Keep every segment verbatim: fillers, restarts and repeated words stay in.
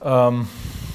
Um,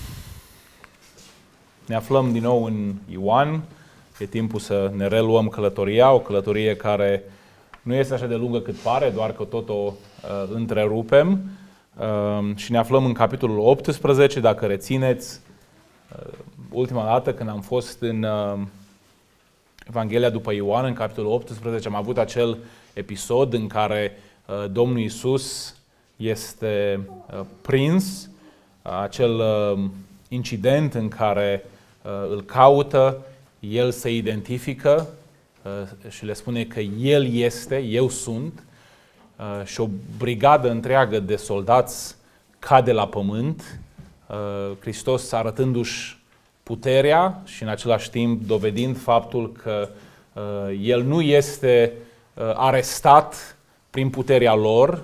ne aflăm din nou în Ioan. E timpul să ne reluăm călătoria, o călătorie care nu este așa de lungă cât pare, doar că tot o uh, întrerupem. Uh, și ne aflăm în capitolul optsprezece, dacă rețineți, uh, ultima dată când am fost în uh, Evanghelia după Ioan, în capitolul optsprezece, am avut acel episod în care uh, Domnul Iisus este uh, prins, uh, acel uh, incident în care uh, îl caută, el se identifică uh, și le spune că el este, eu sunt, uh, și o brigadă întreagă de soldați cade la pământ, uh, Hristos arătându-și puterea și în același timp dovedind faptul că uh, el nu este uh, arestat prin puterea lor,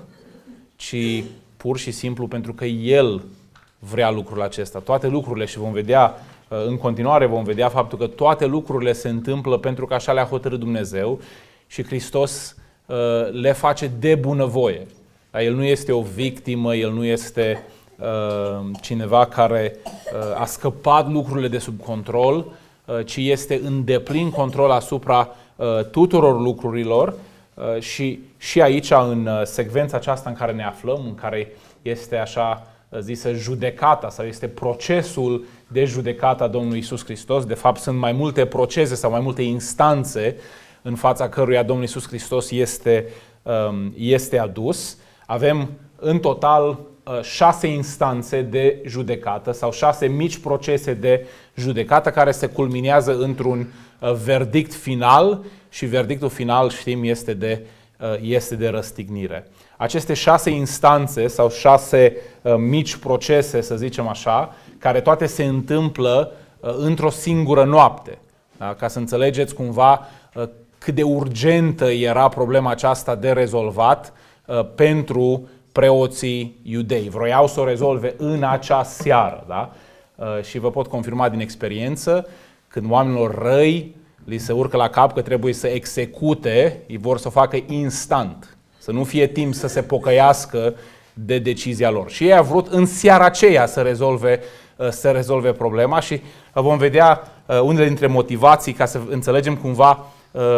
ci pur și simplu pentru că el vrea lucrul acesta. Toate lucrurile, și vom vedea în continuare, vom vedea faptul că toate lucrurile se întâmplă pentru că așa le-a hotărât Dumnezeu și Hristos uh, le face de bunăvoie. Dar el nu este o victimă, el nu este uh, cineva care uh, a scăpat lucrurile de sub control, uh, ci este în deplin control asupra uh, tuturor lucrurilor uh, și, și aici, în uh, secvența aceasta în care ne aflăm, în care este așa zisă judecata sau este procesul de judecată a Domnului Iisus Hristos. De fapt, sunt mai multe procese sau mai multe instanțe în fața căruia Domnul Iisus Hristos este, este adus. Avem în total șase instanțe de judecată sau șase mici procese de judecată care se culminează într-un verdict final și verdictul final, știm, este de, este de răstignire. Aceste șase instanțe sau șase uh, mici procese, să zicem așa, care toate se întâmplă uh, într-o singură noapte. Da? Ca să înțelegeți cumva uh, cât de urgentă era problema aceasta de rezolvat uh, pentru preoții iudei. Vroiau să o rezolve în acea seară. Da? Uh, și vă pot confirma din experiență, când oamenilor răi li se urcă la cap că trebuie să execute, ei vor să o facă instant. Să nu fie timp să se pocăiască de decizia lor. Și ei au vrut în seara aceea să rezolve, să rezolve problema și vom vedea unele dintre motivații ca să înțelegem cumva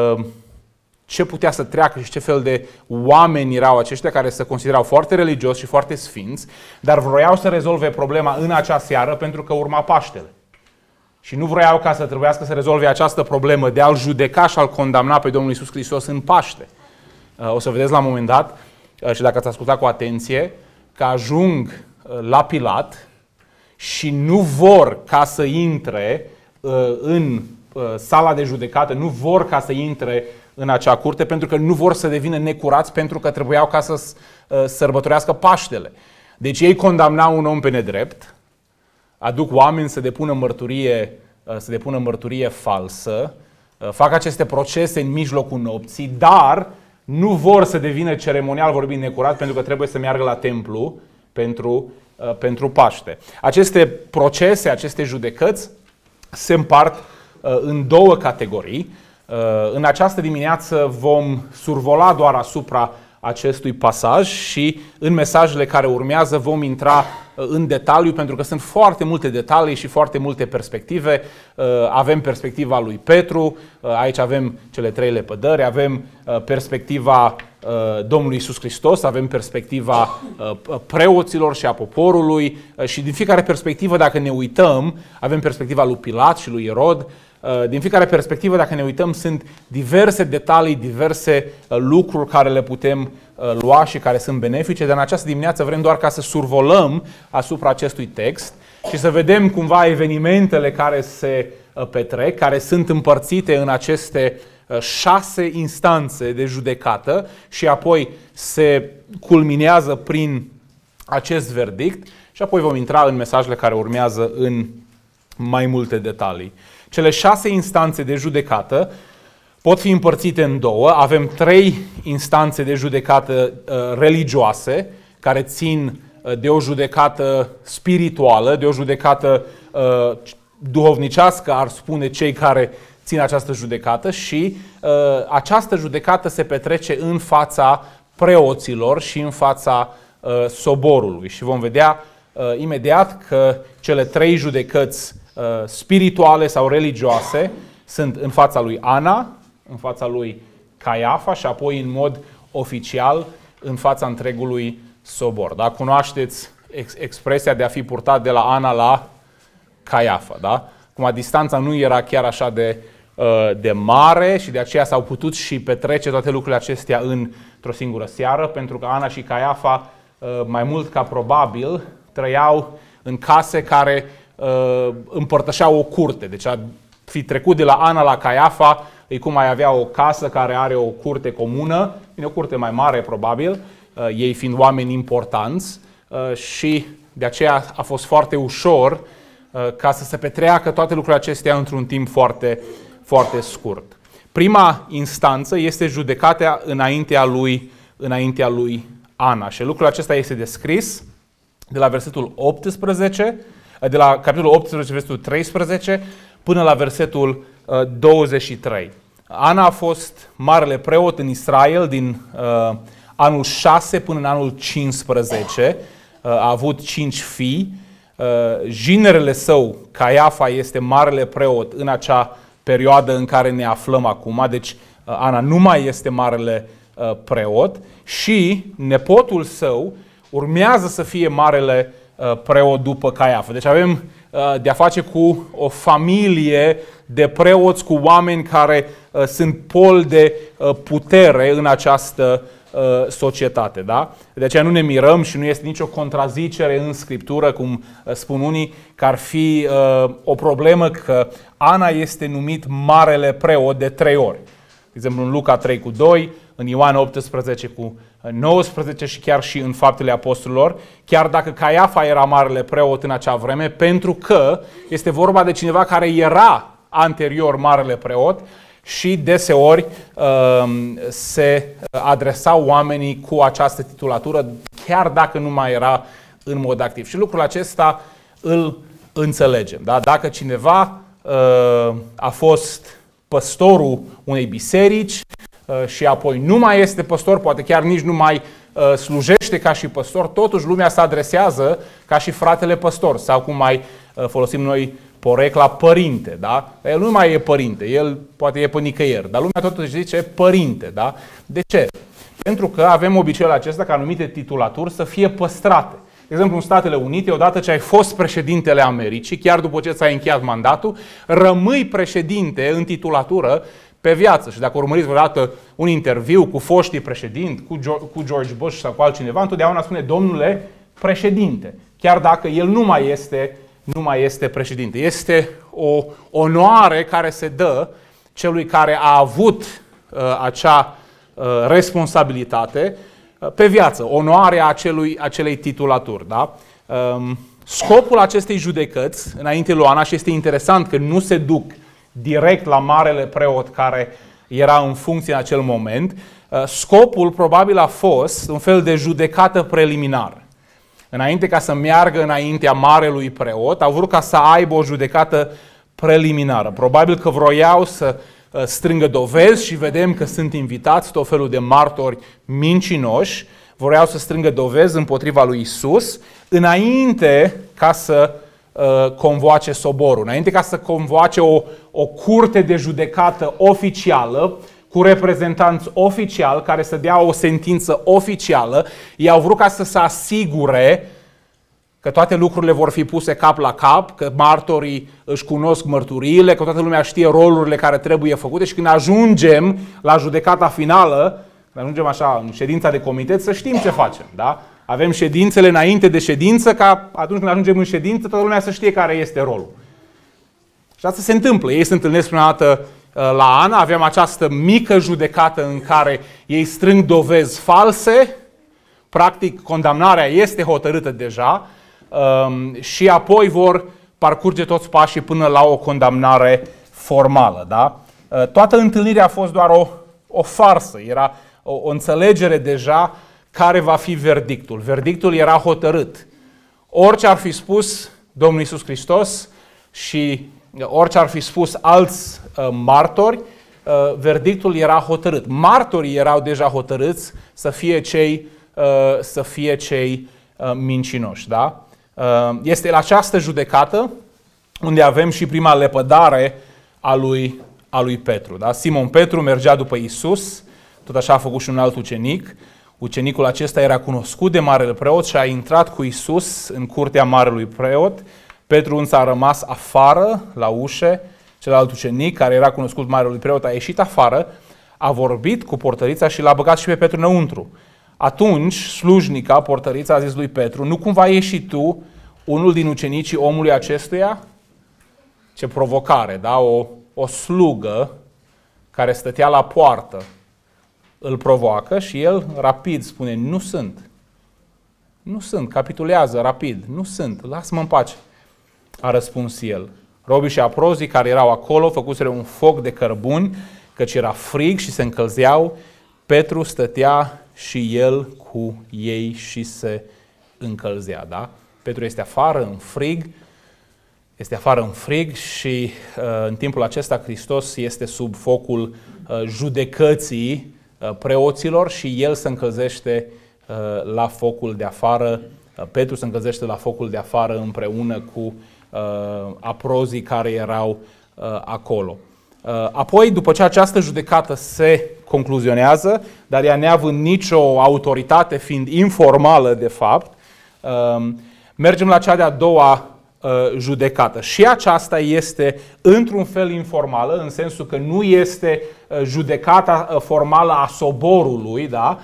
ce putea să treacă și ce fel de oameni erau aceștia care se considerau foarte religioși și foarte sfinți, dar vroiau să rezolve problema în acea seară pentru că urma Paștele. Și nu vroiau ca să trebuiască să rezolve această problemă de a-L judeca și a-L condamna pe Domnul Iisus Hristos în Paște. O să vedeți la un moment dat, și dacă ați ascultat cu atenție, că ajung la Pilat și nu vor ca să intre în sala de judecată, nu vor ca să intre în acea curte, pentru că nu vor să devină necurați, pentru că trebuiau ca să sărbătorească Paștele. Deci ei condamnau un om pe nedrept, aduc oameni să depună mărturie, să depună mărturie falsă, fac aceste procese în mijlocul nopții, dar nu vor să devină ceremonial vorbind necurat pentru că trebuie să meargă la templu pentru, uh, pentru Paște. Aceste procese, aceste judecăți se împart uh, în două categorii. Uh, în această dimineață vom survola doar asupra acestui pasaj și în mesajele care urmează vom intra în detaliu, pentru că sunt foarte multe detalii și foarte multe perspective. Avem perspectiva lui Petru, aici avem cele trei lepădări, avem perspectiva Domnului Iisus Hristos, avem perspectiva preoților și a poporului și din fiecare perspectivă, dacă ne uităm, avem perspectiva lui Pilat și lui Irod. Din fiecare perspectivă, dacă ne uităm, sunt diverse detalii, diverse lucruri care le putem lua și care sunt benefice, dar în această dimineață vrem doar ca să survolăm asupra acestui text și să vedem cumva evenimentele care se petrec, care sunt împărțite în aceste șase instanțe de judecată și apoi se culminează prin acest verdict și apoi vom intra în mesajele care urmează în mai multe detalii. Cele șase instanțe de judecată pot fi împărțite în două. Avem trei instanțe de judecată uh, religioase, care țin uh, de o judecată spirituală, de o judecată uh, duhovnicească, ar spune cei care țin această judecată, și uh, această judecată se petrece în fața preoților și în fața uh, soborului. Și vom vedea uh, imediat că cele trei judecăți uh, spirituale sau religioase sunt în fața lui Ana, în fața lui Caiafa și apoi în mod oficial în fața întregului sobor. Da? Cunoașteți ex- expresia de a fi purtat de la Ana la Caiafa. Da? Acum, distanța nu era chiar așa de, de mare și de aceea s-au putut și petrece toate lucrurile acestea într-o singură seară, pentru că Ana și Caiafa, mai mult ca probabil, trăiau în case care împărtășeau o curte. Deci a fi trecut de la Ana la Caiafa e cum ai avea o casă care are o curte comună, o curte mai mare probabil, ei fiind oameni importanți, și de aceea a fost foarte ușor ca să se petreacă toate lucrurile acestea într-un timp foarte, foarte scurt. Prima instanță este judecata înaintea lui, înaintea lui Ana și lucrul acesta este descris de la versetul optsprezece, de la capitolul optsprezece, versetul treisprezece, până la versetul douăzeci și trei. Ana a fost marele preot în Israel din uh, anul șase până în anul cincisprezece. Uh, a avut cinci fii. Uh, ginerele său, Caiafa, este marele preot în acea perioadă în care ne aflăm acum. Deci uh, Ana nu mai este marele uh, preot și nepotul său urmează să fie marele uh, preot după Caiafa. Deci avem uh, de a face cu o familie de preoți, cu oameni care uh, sunt pol de uh, putere în această uh, societate. Da? De aceea nu ne mirăm și nu este nicio contrazicere în Scriptură, cum uh, spun unii, că ar fi uh, o problemă că Ana este numit marele preot de trei ori. De exemplu, în Luca trei cu doi, în Ioan optsprezece cu nouăsprezece și chiar și în Faptele Apostolilor, chiar dacă Caiafa era marele preot în acea vreme, pentru că este vorba de cineva care era anterior marele preot și deseori uh, se adresau oamenii cu această titulatură, chiar dacă nu mai era în mod activ. Și lucrul acesta îl înțelegem. Da? Dacă cineva uh, a fost păstorul unei biserici uh, și apoi nu mai este păstor, poate chiar nici nu mai uh, slujește ca și păstor, totuși lumea se adresează ca și fratele păstor sau cum mai uh, folosim noi porecla părinte, da? El nu mai e părinte, el poate e pe nicăieri, dar lumea totuși zice părinte, da? De ce? Pentru că avem obiceiul acesta ca anumite titulaturi să fie păstrate. De exemplu, în Statele Unite, odată ce ai fost președintele Americii, chiar după ce ți-ai încheiat mandatul, rămâi președinte în titulatură pe viață. Și dacă urmăriți vreodată un interviu cu foștii președinți, cu George Bush sau cu altcineva, întotdeauna spune domnule președinte, chiar dacă el nu mai este nu mai este președinte. Este o onoare care se dă celui care a avut uh, acea uh, responsabilitate uh, pe viață, onoarea acelui, acelei titulaturi. Da? Um, scopul acestei judecăți, înainte lui Ana, și este interesant că nu se duc direct la marele preot care era în funcție în acel moment, uh, scopul probabil a fost un fel de judecată preliminară. Înainte ca să meargă înaintea marelui preot, au vrut ca să aibă o judecată preliminară. Probabil că vroiau să strângă dovezi și vedem că sunt invitați tot felul de martori mincinoși, vroiau să strângă dovezi împotriva lui Isus, înainte ca să uh, convoace soborul, înainte ca să convoace o, o curte de judecată oficială, cu reprezentanți oficiali care să dea o sentință oficială. Ei au vrut ca să se asigure că toate lucrurile vor fi puse cap la cap, că martorii își cunosc mărturiile, că toată lumea știe rolurile care trebuie făcute și când ajungem la judecata finală, când ajungem așa în ședința de comitet, să știm ce facem. Da? Avem ședințele înainte de ședință, ca atunci când ajungem în ședință, toată lumea să știe care este rolul. Și asta se întâmplă. Ei se întâlnesc prima dată la Ana, aveam această mică judecată în care ei strâng dovezi false, practic condamnarea este hotărâtă deja și apoi vor parcurge toți pașii până la o condamnare formală. Da? Toată întâlnirea a fost doar o, o farsă, era o, o înțelegere deja care va fi verdictul. Verdictul era hotărât. Orice ar fi spus Domnul Iisus Hristos și orice ar fi spus alți uh, martori, uh, verdictul era hotărât. Martorii erau deja hotărâți să fie cei, uh, să fie cei uh, mincinoși. Da? Este la această judecată unde avem și prima lepădare a lui, a lui Petru. Da? Simon Petru mergea după Iisus, tot așa a făcut și un alt ucenic. Ucenicul acesta era cunoscut de marele preot și a intrat cu Iisus în curtea marelui preot. Petru însă a rămas afară, la ușe. Celălalt ucenic, care era cunoscut marelui preot, a ieșit afară, a vorbit cu portărița și l-a băgat și pe Petru înăuntru. Atunci, slujnica, portărița, a zis lui Petru: nu cumva ieși tu unul din ucenicii omului acestuia? Ce provocare, da? O, o slugă care stătea la poartă îl provoacă și el rapid spune: nu sunt. Nu sunt, capitulează rapid. Nu sunt, lasă-mă în pace. A răspuns el. Robii și aprozii care erau acolo făcuseră un foc de cărbuni, căci era frig și se încălzeau. Petru stătea și el cu ei și se încălzea. Da? Petru este afară în frig, este afară în frig și uh, în timpul acesta Hristos este sub focul uh, judecății uh, preoților și el se încălzește uh, la focul de afară. Uh, Petru se încălzește la focul de afară împreună cu uh, aprozii care erau uh, acolo. Uh, apoi, după ce această judecată se concluzionează, dar ea neavând nicio autoritate, fiind informală de fapt, uh, mergem la cea de-a doua judecată. Și aceasta este într-un fel informală, în sensul că nu este judecata formală a soborului, da?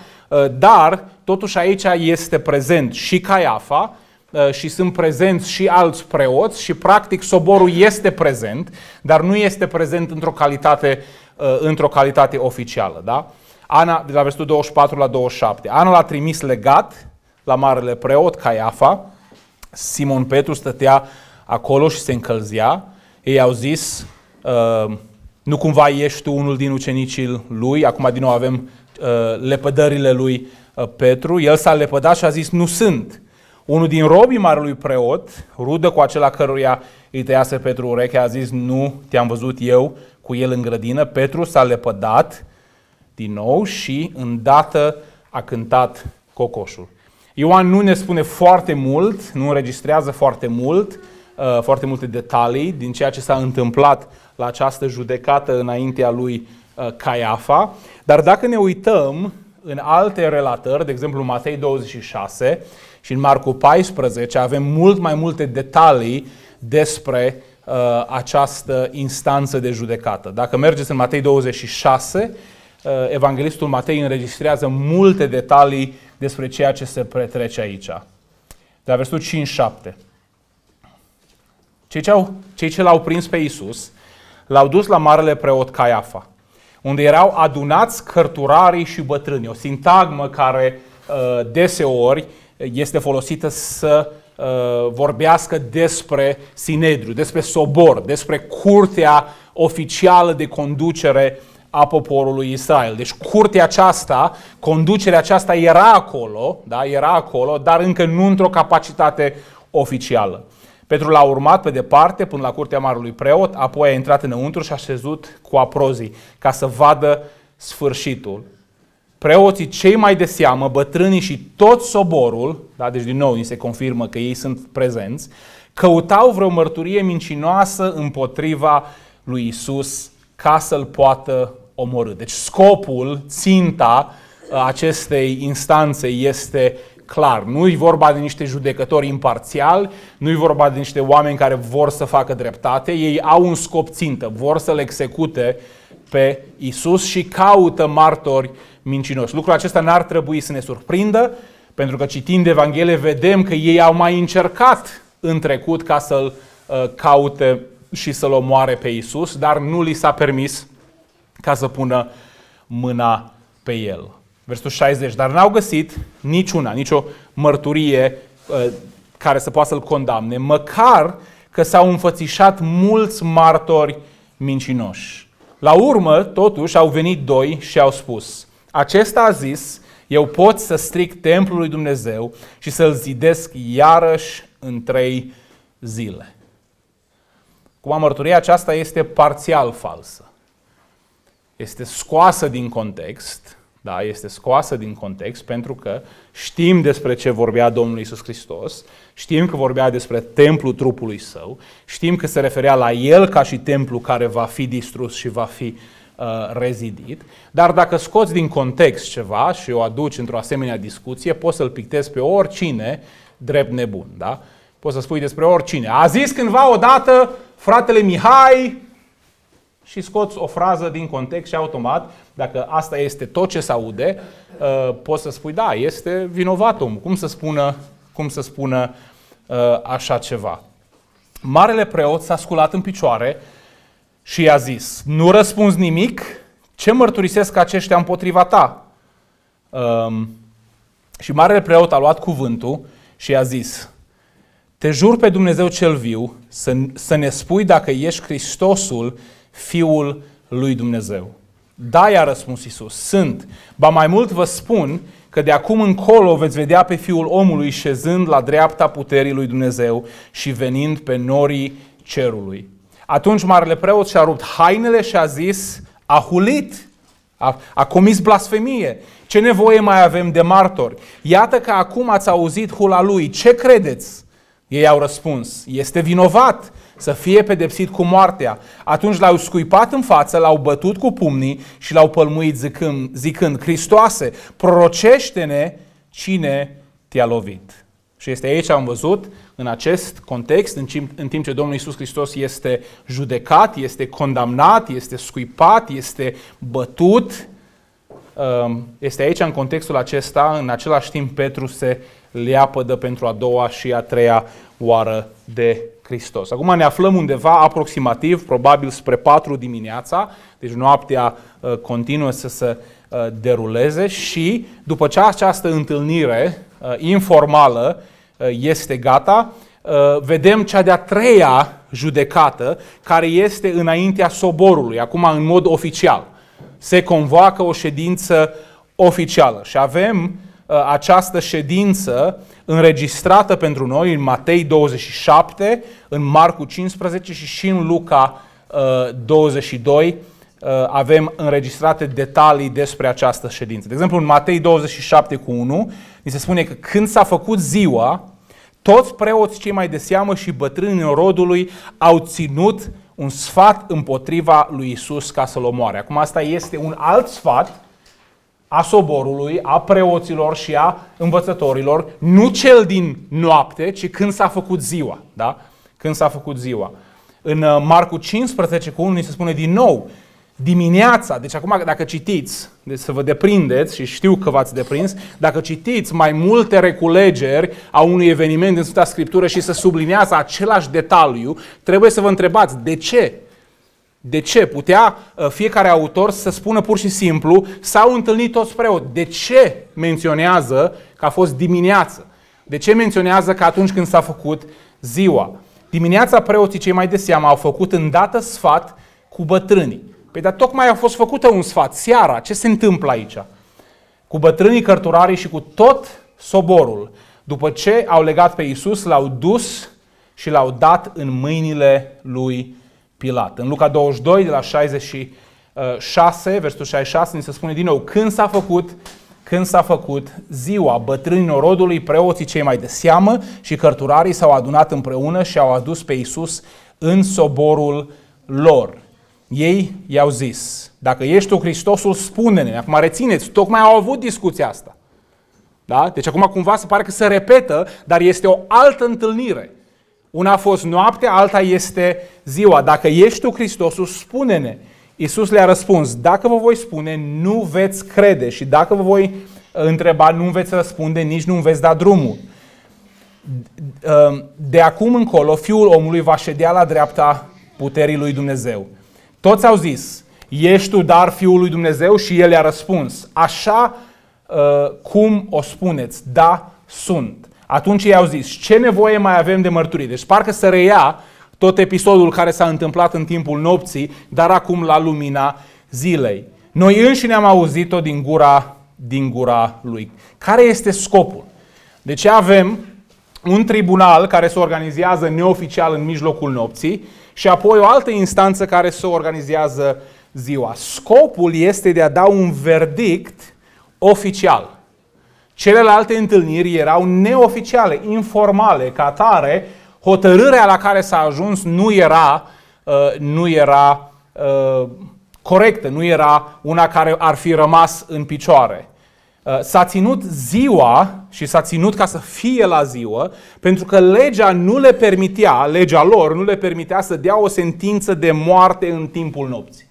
Dar totuși aici este prezent și Caiafa și sunt prezenți și alți preoți și practic soborul este prezent, dar nu este prezent într-o calitate, într-o calitate oficială. Da? Ana, de la versetul douăzeci și patru la douăzeci și șapte. Ana l-a trimis legat la marele preot Caiafa. Simon Petru stătea acolo și se încălzea. Ei au zis: uh, nu cumva ești tu unul din ucenicii lui? Acum din nou avem uh, lepădările lui uh, Petru. El s-a lepădat și a zis: nu sunt. Unul din robii marelui preot, rudă cu acela căruia îi tăiase Petru urechea, a zis: nu te-am văzut eu cu el în grădină. Petru s-a lepădat din nou și îndată a cântat cocoșul. Ioan nu ne spune foarte mult, nu înregistrează foarte mult, uh, foarte multe detalii din ceea ce s-a întâmplat la această judecată înaintea lui uh, Caiafa, dar dacă ne uităm în alte relatări, de exemplu în Matei douăzeci și șase și în Marcu paisprezece, avem mult mai multe detalii despre uh, această instanță de judecată. Dacă mergeți în Matei douăzeci și șase, uh, evanghelistul Matei înregistrează multe detalii despre ceea ce se petrece aici. De la versetul cinci șapte. Cei ce, au, cei ce l-au prins pe Iisus l-au dus la marele preot Caiafa, unde erau adunați cărturarii și bătrânii. O sintagmă care uh, deseori este folosită să uh, vorbească despre Sinedriu, despre sobor, despre curtea oficială de conducere a poporului Israel. Deci curtea aceasta, conducerea aceasta era acolo, da, era acolo, dar încă nu într-o capacitate oficială. Petru l-a urmat pe departe până la curtea marelui preot, apoi a intrat înăuntru și a șezut cu aprozii ca să vadă sfârșitul. Preoții cei mai de seamă, bătrânii și tot soborul, da, deci din nou ni se confirmă că ei sunt prezenți, căutau vreo mărturie mincinoasă împotriva lui Iisus ca să-l poată omorî. Deci scopul, ținta acestei instanțe este clar. Nu-i vorba de niște judecători imparțiali, nu-i vorba de niște oameni care vor să facă dreptate, ei au un scop țintă, vor să-l execute pe Iisus și caută martori mincinoși. Lucrul acesta n-ar trebui să ne surprindă, pentru că citind Evanghelie vedem că ei au mai încercat în trecut ca să-l uh, caute și să-l omoare pe Iisus, dar nu li s-a permis ca să pună mâna pe el. Versetul șaizeci. Dar n-au găsit niciuna, nicio mărturie uh, care să poată să-l condamne, măcar că s-au înfățișat mulți martori mincinoși. La urmă, totuși, au venit doi și au spus: acesta a zis, eu pot să stric templul lui Dumnezeu și să-l zidesc iarăși în trei zile. Cum mărturia aceasta este parțial falsă. Este scoasă din context, Da? Este scoasă din context pentru că știm despre ce vorbea Domnul Iisus Hristos, știm că vorbea despre templul trupului său, știm că se referea la el ca și templu care va fi distrus și va fi uh, rezidit, dar dacă scoți din context ceva și o aduci într-o asemenea discuție, poți să-l pictezi pe oricine drept nebun. Da? Poți să spui despre oricine. A zis cândva odată fratele Mihai și scoți o frază din context și automat, dacă asta este tot ce se aude, poți să spui, da, este vinovat om. Cum să spună, cum să spună așa ceva? Marele preot s-a sculat în picioare și i-a zis, nu răspunzi nimic? Ce mărturisesc aceștia împotriva ta? Și marele preot a luat cuvântul și i-a zis, te jur pe Dumnezeu cel viu să, să ne spui dacă ești Hristosul, Fiul lui Dumnezeu. Da, i-a răspuns Iisus, sunt. Ba mai mult vă spun că de acum încolo veți vedea pe Fiul omului șezând la dreapta puterii lui Dumnezeu și venind pe norii cerului. Atunci marele preot și-a rupt hainele și a zis, a hulit, a, a comis blasfemie. Ce nevoie mai avem de martori? Iată că acum ați auzit hula lui. Ce credeți? Ei au răspuns, este vinovat să fie pedepsit cu moartea. Atunci l-au scuipat în față, l-au bătut cu pumnii și l-au pălmuit zicând, zicând Hristoase, prorocește-ne cine te-a lovit. Și este aici, am văzut, în acest context, în timp, în timp ce Domnul Iisus Hristos este judecat, este condamnat, este scuipat, este bătut, este aici, în contextul acesta, în același timp Petru se leapădă pentru a doua și a treia oară de Hristos. Acum ne aflăm undeva aproximativ, probabil spre patru dimineața, deci noaptea uh, continuă să se uh, deruleze și după ce această întâlnire uh, informală uh, este gata, uh, vedem cea de-a treia judecată care este înaintea soborului, acum în mod oficial. Se convoacă o ședință oficială și avem uh, această ședință înregistrată pentru noi în Matei douăzeci și șapte, în Marcu cincisprezece și și în Luca uh, douăzeci și doi uh, avem înregistrate detalii despre această ședință. De exemplu, în Matei douăzeci și șapte cu unu, ni se spune că când s-a făcut ziua, toți preoții cei mai de seamă și bătrânii norodului au ținut un sfat împotriva lui Iisus ca să-l omoare. Acum asta este un alt sfat a soborului, a preoților și a învățătorilor, nu cel din noapte, ci când s-a făcut ziua. Da? Când s-a făcut ziua. În Marcu cincisprezece cu unu ni se spune din nou, dimineața, deci acum dacă citiți, deci să vă deprindeți și știu că v-ați deprins, dacă citiți mai multe reculegeri a unui eveniment din Sfânta Scriptură și se subliniază același detaliu, trebuie să vă întrebați de ce? De ce? Putea fiecare autor să spună pur și simplu s-au întâlnit toți preoți. De ce menționează că a fost dimineață? De ce menționează că atunci când s-a făcut ziua? Dimineața preoții cei mai de seamă au făcut îndată sfat cu bătrânii. Păi dar tocmai a fost făcută un sfat seara. Ce se întâmplă aici? Cu bătrânii, cărturarii și cu tot soborul. După ce au legat pe Iisus, l-au dus și l-au dat în mâinile lui Pilat. În Luca douăzeci și doi, de la șaizeci și șase, versetul șaizeci și șase, ni se spune din nou, când s-a făcut, când s-a făcut ziua, bătrânii norodului, preoții cei mai de seamă și cărturarii s-au adunat împreună și au adus pe Iisus în soborul lor. Ei i-au zis, dacă ești tu Hristosul, spune-ne. Acum rețineți, tocmai au avut discuția asta. Da? Deci acum cumva se pare că se repetă, dar este o altă întâlnire. Una a fost noaptea, alta este ziua. Dacă ești tu Hristosul, spune-ne. Iisus le-a răspuns, dacă vă voi spune, nu veți crede și dacă vă voi întreba, nu veți răspunde, nici nu veți da drumul. De acum încolo, Fiul omului va ședea la dreapta puterii lui Dumnezeu. Toți au zis, ești tu dar Fiul lui Dumnezeu? Și El le-a răspuns, așa cum o spuneți, da, sunt. Atunci ei au zis, ce nevoie mai avem de mărturii? Deci parcă să reia tot episodul care s-a întâmplat în timpul nopții, dar acum la lumina zilei. Noi înșine am auzit-o din gura, din gura lui. Care este scopul? De ce avem un tribunal care se organizează neoficial în mijlocul nopții și apoi o altă instanță care se organizează ziua? Scopul este de a da un verdict, oficial. Celelalte întâlniri erau neoficiale, informale, ca atare, hotărârea la care s-a ajuns nu era, uh, nu era uh, corectă, nu era una care ar fi rămas în picioare. Uh, s-a ținut ziua și s-a ținut ca să fie la ziua, pentru că legea nu le permitea, legea lor nu le permitea să dea o sentință de moarte în timpul nopții.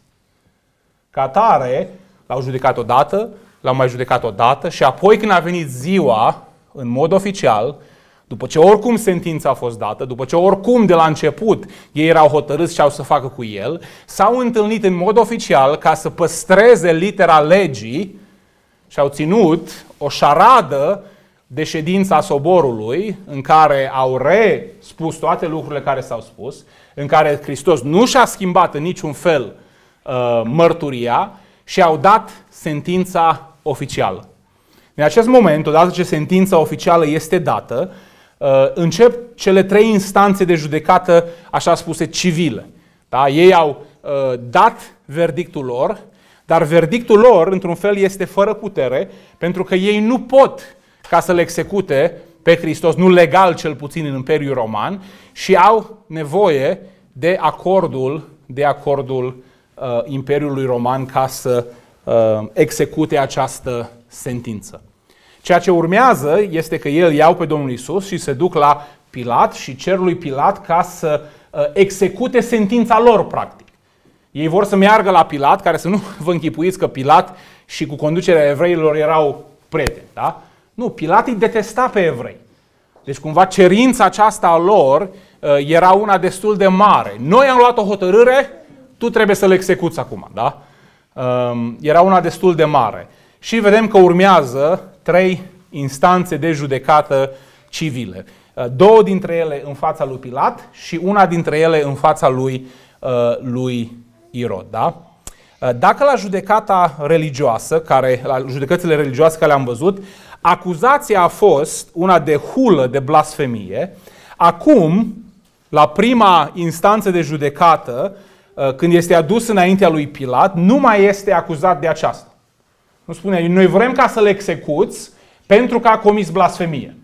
Ca atare, l-au judecat odată, l-au mai judecat odată și apoi când a venit ziua, în mod oficial, după ce oricum sentința a fost dată, după ce oricum de la început ei erau hotărâți ce au să facă cu el, s-au întâlnit în mod oficial ca să păstreze litera legii și au ținut o șaradă de ședința soborului în care au respus toate lucrurile care s-au spus, în care Hristos nu și-a schimbat în niciun fel uh, mărturia și au dat sentința oficială. În acest moment, odată ce sentința oficială este dată, încep cele trei instanțe de judecată, așa spuse, civile. Da? Ei au dat verdictul lor, dar verdictul lor, într-un fel, este fără putere, pentru că ei nu pot ca să-L execute pe Hristos, nu legal cel puțin în Imperiul Roman, și au nevoie de acordul, de acordul uh, Imperiului Roman ca să uh, execute această sentință. Ceea ce urmează este că el iau pe Domnul Iisus și se duc la Pilat și cer lui Pilat ca să uh, execute sentința lor, practic. Ei vor să meargă la Pilat, care să nu vă închipuiți că Pilat și cu conducerea evreilor erau prieteni. Da? Nu, Pilat îi detesta pe evrei. Deci cumva cerința aceasta a lor uh, era una destul de mare. Noi am luat o hotărâre, tu trebuie să-l execuți acum. Da? Uh, era una destul de mare. Și vedem că urmează trei instanțe de judecată civile. Două dintre ele în fața lui Pilat și una dintre ele în fața lui, lui Irod. Da? Dacă la judecata religioasă, care, la judecățile religioase care le-am văzut, acuzația a fost una de hulă, de blasfemie, acum, la prima instanță de judecată, când este adus înaintea lui Pilat, nu mai este acuzat de aceasta. Nu spune, noi vrem ca să-l execuți pentru că a comis blasfemie.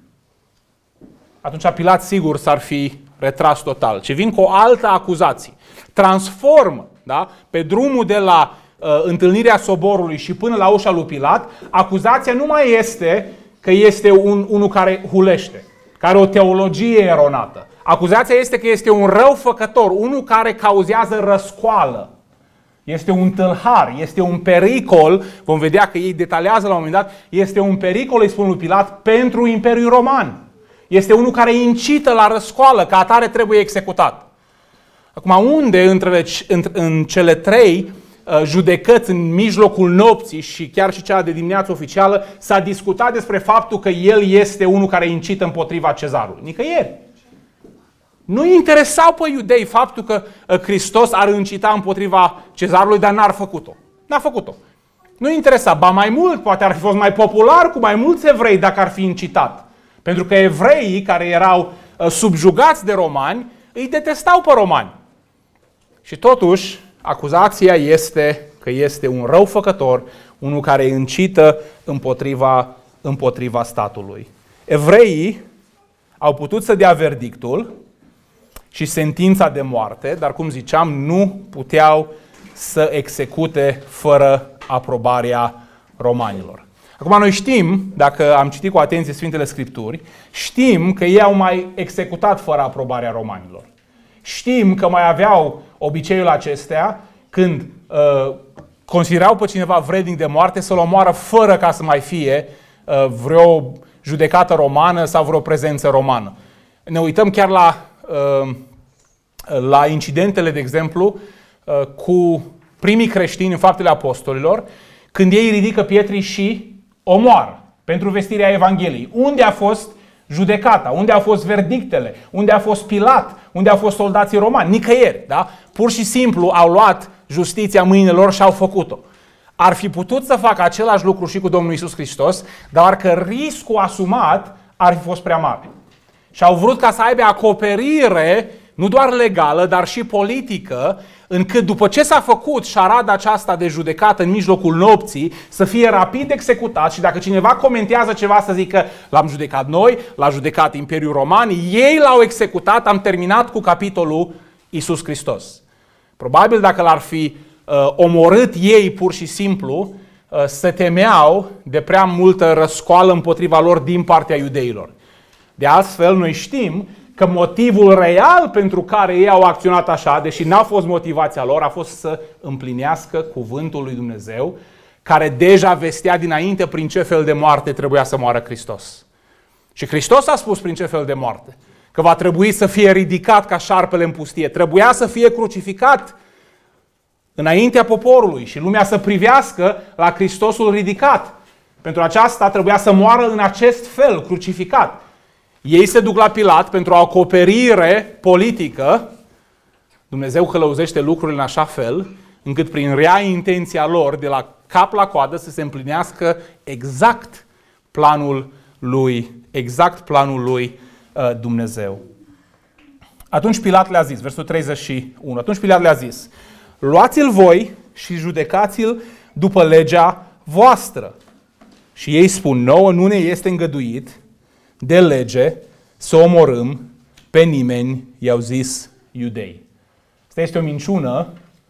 Atunci Pilat sigur s-ar fi retras total. Ce vin cu o altă acuzație. Transformă, da, pe drumul de la uh, întâlnirea soborului și până la ușa lui Pilat, acuzația nu mai este că este un, unul care hulește, care are o teologie eronată. Acuzația este că este un răufăcător, unul care cauzează răscoală. Este un tâlhar, este un pericol, vom vedea că ei detaliază la un moment dat, este un pericol, îi spun lui Pilat, pentru Imperiul Roman. Este unul care incită la răscoală, ca atare trebuie executat. Acum, unde între, în cele trei judecăți, în mijlocul nopții și chiar și cea de dimineață oficială, s-a discutat despre faptul că el este unul care incită împotriva cezarului? Nicăieri. Nu interesau pe iudei faptul că Hristos ar incita împotriva cezarului, dar n-ar făcut-o. N-a făcut-o. Nu interesa. Ba mai mult, poate ar fi fost mai popular cu mai mulți evrei dacă ar fi incitat. Pentru că evreii care erau subjugați de romani îi detestau pe romani. Și totuși, acuzația este că este un răufăcător, unul care incită împotriva, împotriva statului. Evreii au putut să dea verdictul și sentința de moarte, dar cum ziceam, nu puteau să execute fără aprobarea romanilor. Acum noi știm, dacă am citit cu atenție Sfintele Scripturi, știm că ei au mai executat fără aprobarea romanilor. Știm că mai aveau obiceiul acestea când uh, considerau pe cineva vrednic de moarte să-l omoară fără ca să mai fie uh, vreo judecată romană sau vreo prezență romană. Ne uităm chiar la, uh, la incidentele, de exemplu, uh, cu primii creștini în Faptele Apostolilor, când ei ridică pietri și omoară pentru vestirea Evangheliei. Unde a fost judecata? Unde au fost verdictele? Unde a fost Pilat? Unde au fost soldații romani? Nicăieri. Da? Pur și simplu au luat justiția în mâinile lor și au făcut-o. Ar fi putut să facă același lucru și cu Domnul Iisus Hristos, dar că riscul asumat ar fi fost prea mare. Și au vrut ca să aibă acoperire nu doar legală, dar și politică, încât după ce s-a făcut șarada aceasta de judecată în mijlocul nopții, să fie rapid executat și dacă cineva comentează ceva să zică l-am judecat noi, l-a judecat Imperiul Roman, ei l-au executat, am terminat cu capitolul Iisus Hristos. Probabil dacă l-ar fi uh, omorât ei pur și simplu, uh, se temeau de prea multă răscoală împotriva lor din partea iudeilor. De altfel, noi știm că motivul real pentru care ei au acționat așa, deși n-a fost motivația lor, a fost să împlinească cuvântul lui Dumnezeu, care deja vestea dinainte prin ce fel de moarte trebuia să moară Hristos. Și Hristos a spus prin ce fel de moarte. Că va trebui să fie ridicat ca șarpele în pustie. Trebuia să fie crucificat înaintea poporului și lumea să privească la Hristosul ridicat. Pentru aceasta trebuia să moară în acest fel, crucificat. Ei se duc la Pilat pentru o acoperire politică. Dumnezeu călăuzește lucrurile în așa fel, încât prin rea intenția lor, de la cap la coadă, să se împlinească exact planul lui, exact planul lui uh, Dumnezeu. Atunci Pilat le-a zis, versul treizeci și unu, atunci Pilat le-a zis, luați-l voi și judecați-l după legea voastră. Și ei spun, nouă nu ne este îngăduit de lege să omorâm pe nimeni, i-au zis iudei. Asta este o minciună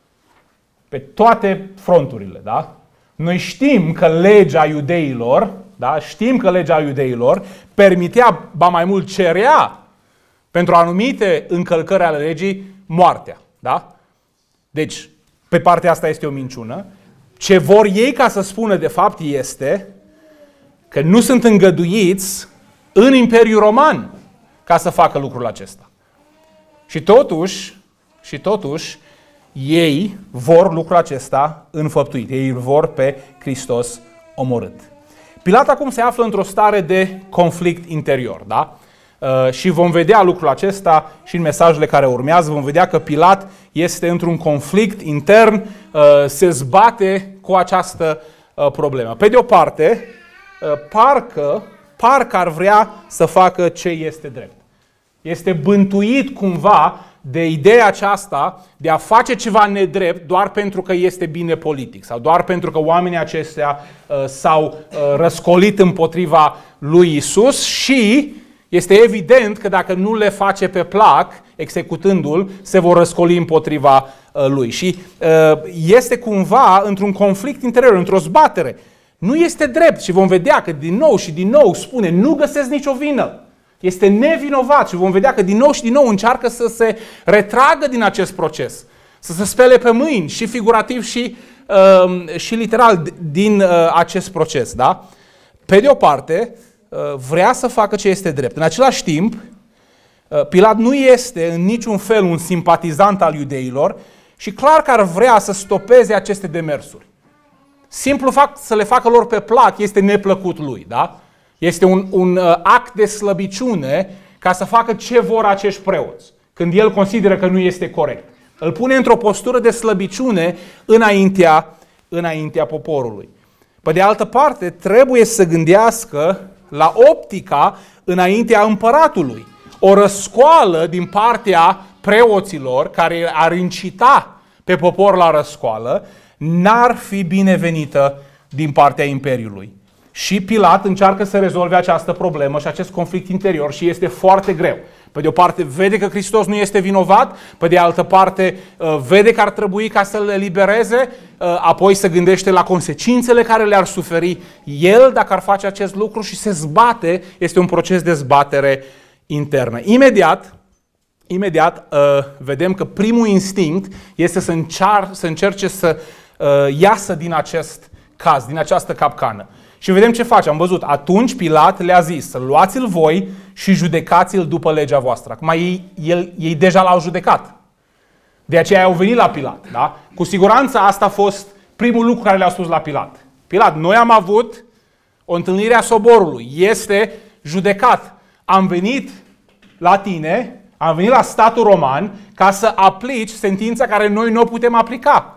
pe toate fronturile, da? Noi știm că legea iudeilor, da? Știm că legea iudeilor permitea, ba mai mult cerea, pentru anumite încălcări ale legii, moartea, da? Deci, pe partea asta este o minciună. Ce vor ei ca să spună de fapt este că nu sunt îngăduiți în Imperiul Roman ca să facă lucrul acesta. Și totuși, și totuși, ei vor lucrul acesta înfăptuit. Ei îl vor pe Hristos omorât. Pilat acum se află într-o stare de conflict interior, da? Uh, și vom vedea lucrul acesta și în mesajele care urmează. Vom vedea că Pilat este într-un conflict intern, uh, se zbate cu această uh, problemă. Pe de o parte, uh, parcă Parcă ar vrea să facă ce este drept. Este bântuit cumva de ideea aceasta de a face ceva nedrept doar pentru că este bine politic sau doar pentru că oamenii aceștia uh, s-au uh, răscolit împotriva lui Isus și este evident că dacă nu le face pe plac, executându-l, se vor răscoli împotriva uh, lui. Și uh, este cumva într-un conflict interior, într-o zbatere. Nu este drept și vom vedea că din nou și din nou spune, nu găsesc nicio vină. Este nevinovat și vom vedea că din nou și din nou încearcă să se retragă din acest proces. Să se spele pe mâini și figurativ și, uh, și literal din uh, acest proces. Da? Pe de o parte, uh, vrea să facă ce este drept. În același timp, uh, Pilat nu este în niciun fel un simpatizant al iudeilor și clar că ar vrea să stopeze aceste demersuri. Simplu fapt să le facă lor pe plac este neplăcut lui, da? Este un, un uh, act de slăbiciune ca să facă ce vor acești preoți, când el consideră că nu este corect. Îl pune într-o postură de slăbiciune înaintea, înaintea poporului. Pe de altă parte, trebuie să gândească la optica înaintea împăratului. O răscoală din partea preoților care ar incita pe popor la răscoală, n-ar fi binevenită din partea Imperiului. Și Pilat încearcă să rezolve această problemă și acest conflict interior și este foarte greu. Pe de o parte vede că Hristos nu este vinovat, pe de altă parte vede că ar trebui ca să-l elibereze, apoi se gândește la consecințele care le-ar suferi el dacă ar face acest lucru și se zbate, este un proces de zbatere internă. Imediat, imediat vedem că primul instinct este să, încear, să încerce să iasă din acest caz, din această capcană. Și vedem ce face. Am văzut. Atunci Pilat le-a zis, luați-l voi și judecați-l după legea voastră. Acum ei, el, ei deja l-au judecat. De aceea au venit la Pilat. Da? Cu siguranță asta a fost primul lucru care le-au spus la Pilat. Pilat, noi am avut o întâlnire a soborului. Este judecat. Am venit la tine, am venit la statul roman ca să aplici sentința care noi nu o putem aplica.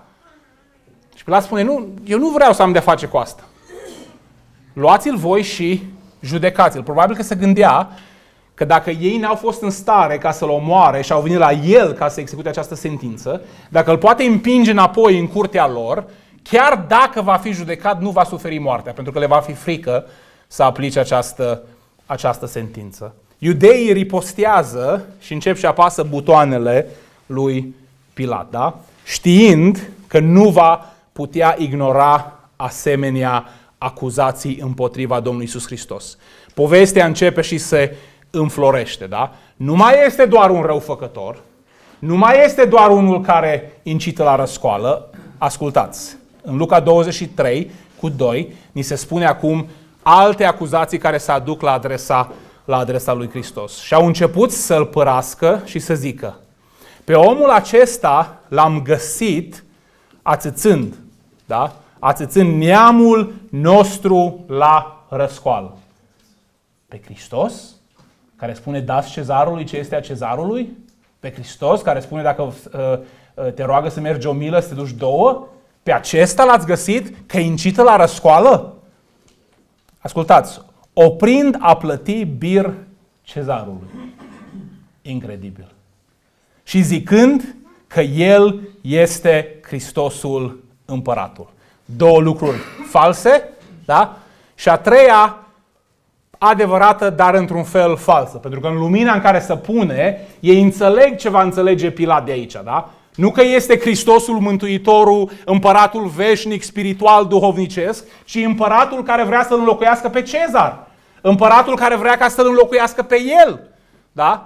Și Pilat spune, nu, eu nu vreau să am de-a face cu asta. Luați-l voi și judecați-l. Probabil că se gândea că dacă ei n-au fost în stare ca să-l omoare și au venit la el ca să execute această sentință, dacă îl poate împinge înapoi în curtea lor, chiar dacă va fi judecat, nu va suferi moartea, pentru că le va fi frică să aplice această, această sentință. Iudeii ripostează și încep și apasă butoanele lui Pilat, da? Știind că nu va putea ignora asemenea acuzații împotriva Domnului Iisus Hristos. Povestea începe și se înflorește, da? Nu mai este doar un răufăcător, nu mai este doar unul care incită la răscoală. Ascultați, în Luca douăzeci și trei cu doi ni se spune acum alte acuzații care se aduc la adresa, la adresa lui Hristos. Și au început să-l părască și să zică: pe omul acesta l-am găsit ațățând, da? Ațățând neamul nostru la răscoală. Pe Hristos, care spune dați cezarului ce este a cezarului? Pe Hristos, care spune dacă uh, uh, te roagă să mergi o milă, să te duci două? Pe acesta l-ați găsit că incită la răscoală? Ascultați, oprind a plăti bir cezarului. Incredibil. Și zicând că el este Hristosul împăratul. Două lucruri false, da? Și a treia adevărată, dar într-un fel falsă. Pentru că în lumina în care se pune, ei înțeleg ce va înțelege Pilat de aici, da? Nu că este Hristosul Mântuitorul, împăratul veșnic, spiritual, duhovnicesc, ci împăratul care vrea să-l înlocuiască pe Cezar. Împăratul care vrea ca să-l înlocuiască pe el. Da?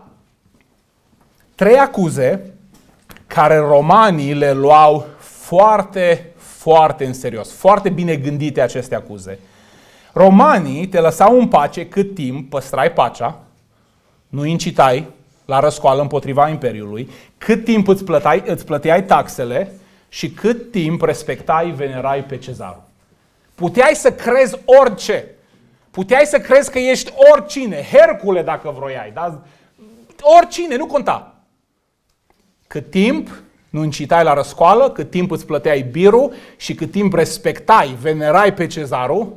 Trei acuze care romanii le luau foarte, foarte în serios. Foarte bine gândite aceste acuze. Romanii te lăsau în pace cât timp păstrai pacea, nu incitai la răscoală împotriva Imperiului, cât timp îți plăteai, îți plăteai taxele și cât timp respectai, venerai pe cezarul. Puteai să crezi orice. Puteai să crezi că ești oricine, Hercule dacă vroiai, da? Oricine, nu conta. Cât timp nu incitai la răscoală, cât timp îți plăteai birul și cât timp respectai, venerai pe cezarul,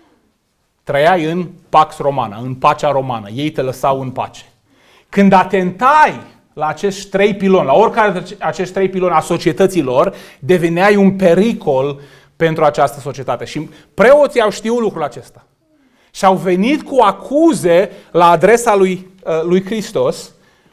trăiai în Pax Romana, în pacea romană. Ei te lăsau în pace. Când atentai la acești trei piloni, la oricare dintre acești trei piloni a societăților, deveneai un pericol pentru această societate. Și preoții au știut lucrul acesta. Și au venit cu acuze la adresa lui, lui Hristos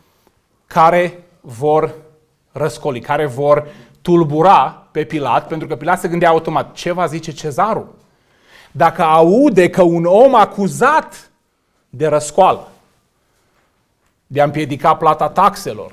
care vor răscoli, care vor tulbura pe Pilat, pentru că Pilat se gândea automat: ce va zice cezarul dacă aude că un om acuzat de răscoală, de a împiedica plata taxelor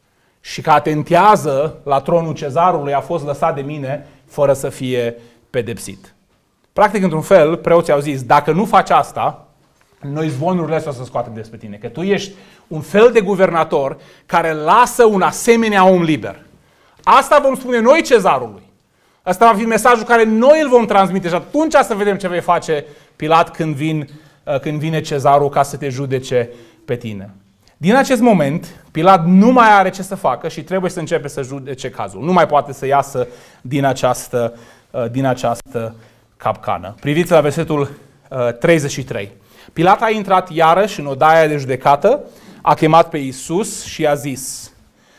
și că atentează la tronul cezarului a fost lăsat de mine fără să fie pedepsit. Practic, într-un fel, preoții au zis: dacă nu faci asta, noi zvonurile o să scoatem despre tine, că tu ești un fel de guvernator care lasă un asemenea om liber. Asta vom spune noi cezarului. Asta va fi mesajul care noi îl vom transmite și atunci să vedem ce vei face, Pilat, când, vin, când vine cezarul ca să te judece pe tine. Din acest moment, Pilat nu mai are ce să facă și trebuie să începe să judece cazul. Nu mai poate să iasă din această, din această capcană. Priviți la versetul treizeci și trei. Pilat a intrat iarăși în odaia de judecată, a chemat pe Iisus și a zis: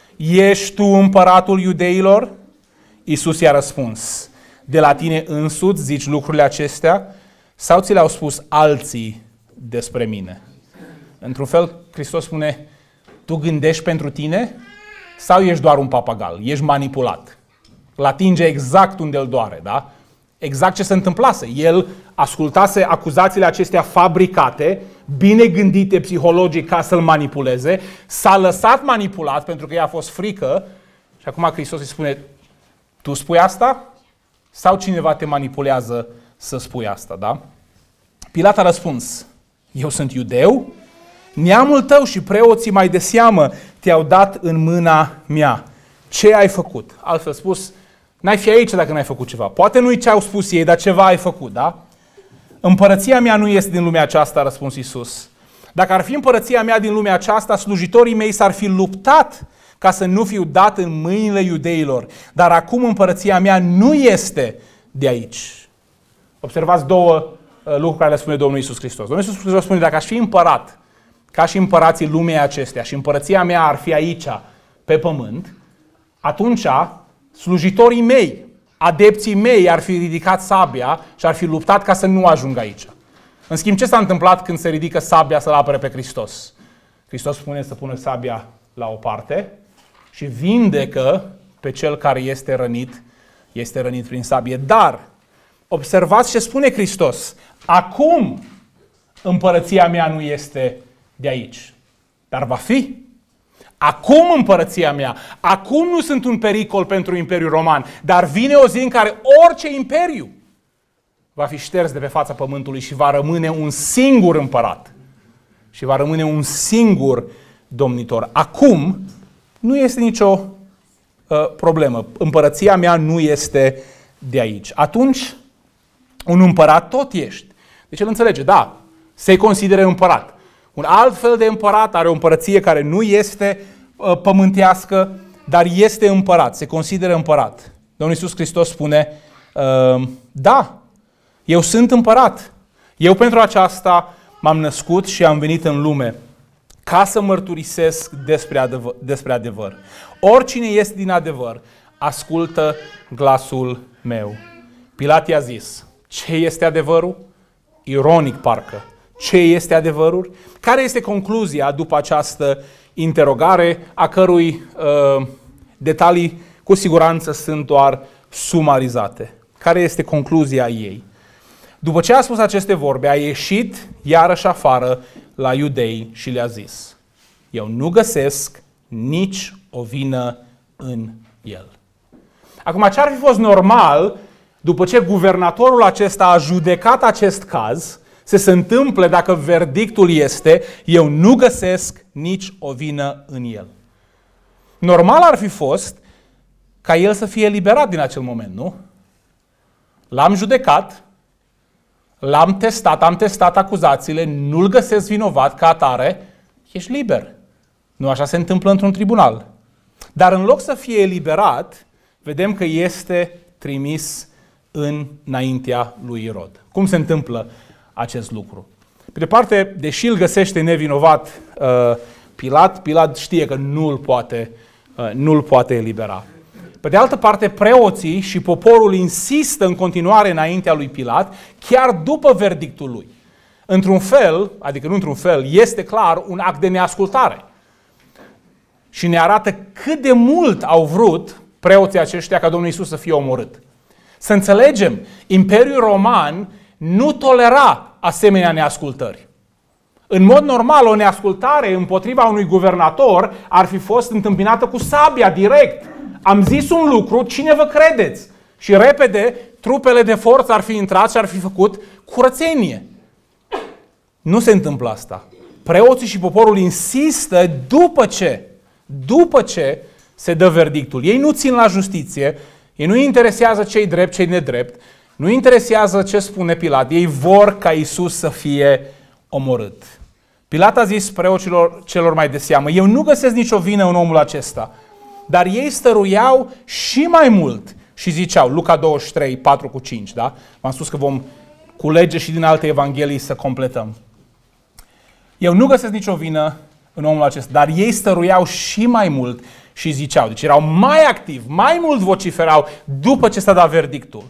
ești tu împăratul iudeilor? Iisus i-a răspuns: de la tine însuți zici lucrurile acestea sau ți le-au spus alții despre mine? Într-un fel, Hristos spune: tu gândești pentru tine sau ești doar un papagal? Ești manipulat. Îl atinge exact unde îl doare, da? Exact ce se întâmplase. El ascultase acuzațiile acestea fabricate, bine gândite psihologic ca să-l manipuleze, s-a lăsat manipulat pentru că i-a fost frică și acum Hristos îi spune: tu spui asta sau cineva te manipulează să spui asta, da? Pilat a răspuns: eu sunt iudeu? Neamul tău și preoții mai de seamă te-au dat în mâna mea. Ce ai făcut? Altfel spus, n-ai fi aici dacă n-ai făcut ceva. Poate nu-i ce au spus ei, dar ceva ai făcut, da? Împărăția mea nu este din lumea aceasta, a răspuns Iisus. Dacă ar fi împărăția mea din lumea aceasta, slujitorii mei s-ar fi luptat ca să nu fiu dat în mâinile iudeilor. Dar acum împărăția mea nu este de aici. Observați două lucruri care le spune Domnul Iisus Hristos. Domnul Iisus Hristos spune: dacă aș fi împărat ca și împărații lumii acestea și împărăția mea ar fi aici, pe pământ, atunci slujitorii mei, adepții mei ar fi ridicat sabia și ar fi luptat ca să nu ajungă aici. În schimb, ce s-a întâmplat când se ridică sabia să-L apere pe Hristos? Hristos spune să pună sabia la o parte și vindecă pe cel care este rănit, este rănit prin sabie. Dar, observați ce spune Hristos. Acum împărăția mea nu este de aici, dar va fi. Acum împărăția mea, acum nu sunt un pericol pentru Imperiul Roman, dar vine o zi în care orice imperiu va fi șters de pe fața pământului și va rămâne un singur împărat. Și va rămâne un singur domnitor. Acum nu este nicio uh, problemă. Împărăția mea nu este de aici. Atunci, un împărat tot ești. Deci el înțelege, da, se consideră împărat. Un alt fel de împărat are o împărăție care nu este uh, pământească, dar este împărat, se consideră împărat. Domnul Iisus Hristos spune, uh, da, eu sunt împărat. Eu pentru aceasta m-am născut și am venit în lume ca să mărturisesc despre adevăr. Despre adevăr. Oricine este din adevăr, ascultă glasul meu. Pilat i-a zis, ce este adevărul? Ironic parcă. Ce este adevărul? Care este concluzia după această interogare, a cărui uh, detalii cu siguranță sunt doar sumarizate? Care este concluzia ei? După ce a spus aceste vorbe, a ieșit iarăși afară la iudei și le-a zis, eu nu găsesc nici o vină în el. Acum, ce ar fi fost normal, după ce guvernatorul acesta a judecat acest caz, să se întâmple dacă verdictul este, eu nu găsesc nici o vină în el. Normal ar fi fost ca el să fie eliberat din acel moment, nu? L-am judecat, l-am testat, am testat acuzațiile, nu-l găsesc vinovat ca atare, ești liber. Nu așa se întâmplă într-un tribunal. Dar în loc să fie eliberat, vedem că este trimis înaintea lui Irod. Cum se întâmplă acest lucru? Pe de parte, deși îl găsește nevinovat uh, Pilat, Pilat știe că nu-l poate, uh, nu-l poate elibera. Pe de altă parte, preoții și poporul insistă în continuare înaintea lui Pilat, chiar după verdictul lui. Într-un fel, adică nu într-un fel, este clar un act de neascultare. Și ne arată cât de mult au vrut preoții aceștia ca Domnul Iisus să fie omorât. Să înțelegem, Imperiul Roman nu tolera asemenea neascultări. În mod normal, o neascultare împotriva unui guvernator ar fi fost întâmpinată cu sabia, direct. Am zis un lucru, cine vă credeți? Și repede, trupele de forță ar fi intrat și ar fi făcut curățenie. Nu se întâmplă asta. Preoții și poporul insistă după ce, după ce se dă verdictul. Ei nu țin la justiție, ei nu interesează ce-i drept, ce-i nedrept, nu interesează ce spune Pilat, ei vor ca Iisus să fie omorât. Pilat a zis preoților celor mai de seamă, eu nu găsesc nicio vină în omul acesta, dar ei stăruiau și mai mult și ziceau, Luca douăzeci și trei, patru cu cinci, da? V-am spus că vom culege și din alte evanghelii să completăm. Eu nu găsesc nicio vină în omul acesta, dar ei stăruiau și mai mult și ziceau, deci erau mai activi, mai mult vociferau după ce s-a dat verdictul.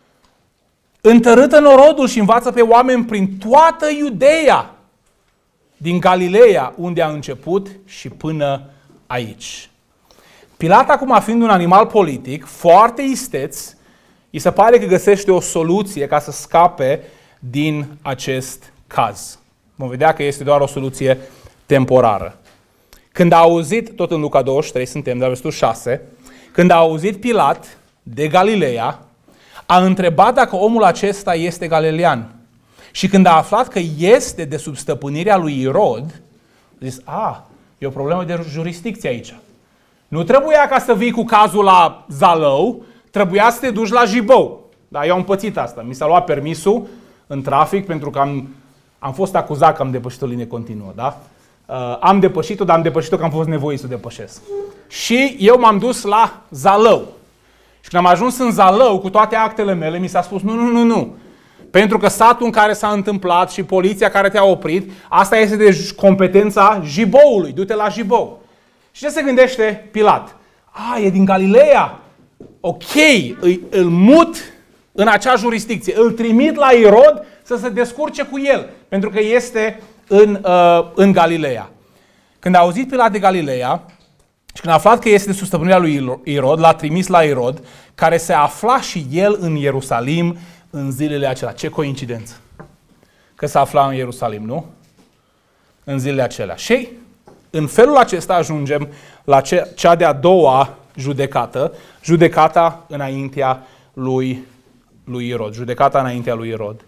Întărâtă norodul și învață pe oameni prin toată Iudeea, din Galileea, unde a început și până aici. Pilat, acum fiind un animal politic, foarte isteț, îi se pare că găsește o soluție ca să scape din acest caz. Vom vedea că este doar o soluție temporară. Când a auzit, tot în Luca douăzeci și trei suntem, la versetul șase, când a auzit Pilat de Galileea, a întrebat dacă omul acesta este galilean. Și când a aflat că este de sub stăpânirea lui Irod, a zis, a, e o problemă de jurisdicție aici. Nu trebuia ca să vii cu cazul la Zalău, trebuia să te duci la Jibou. Da, eu am pățit asta. Mi s-a luat permisul în trafic pentru că am, am fost acuzat că am depășit o linie continuă. Da? Uh, am depășit-o, dar am depășit-o că am fost nevoit să o depășesc. Și eu m-am dus la Zalău. Și când am ajuns în Zalău cu toate actele mele, mi s-a spus, nu, nu, nu, nu. Pentru că satul în care s-a întâmplat și poliția care te-a oprit, asta este de competența jiboului. Du-te la jibou. Și ce se gândește Pilat? A, e din Galileea. Ok, îi, îl mut în acea jurisdicție. Îl trimit la Irod să se descurce cu el. Pentru că este în, uh, în Galileea. Când a auzit Pilat de Galileea și când a aflat că este sub stăpânirea lui Irod, l-a trimis la Irod, care se afla și el în Ierusalim în zilele acelea. Ce coincidență! Că se afla în Ierusalim, nu? În zilele acelea. Și în felul acesta ajungem la cea de-a doua judecată, judecata înaintea lui, lui Irod. Judecata înaintea lui Irod.